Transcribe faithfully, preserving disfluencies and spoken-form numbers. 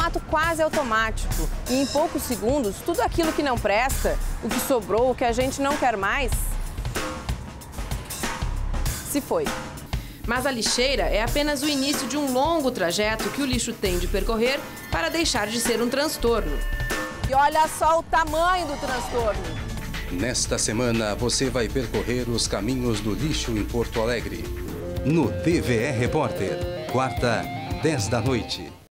ato quase automático e em poucos segundos, tudo aquilo que não presta, o que sobrou, o que a gente não quer mais, se foi. Mas a lixeira é apenas o início de um longo trajeto que o lixo tem de percorrer para deixar de ser um transtorno. E olha só o tamanho do transtorno. Nesta semana, você vai percorrer os caminhos do lixo em Porto Alegre. No T V E Repórter, quarta, dez da noite.